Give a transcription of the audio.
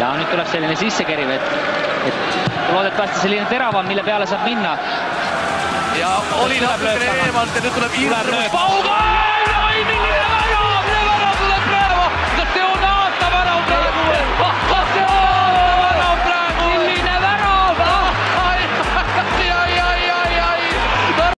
Ja nüüd tuleb selline sissekeriv, et loodetavasti selline teravam, mille peale saab minna. Ja oli natukene eemalt ja nüüd tuleb Pauga!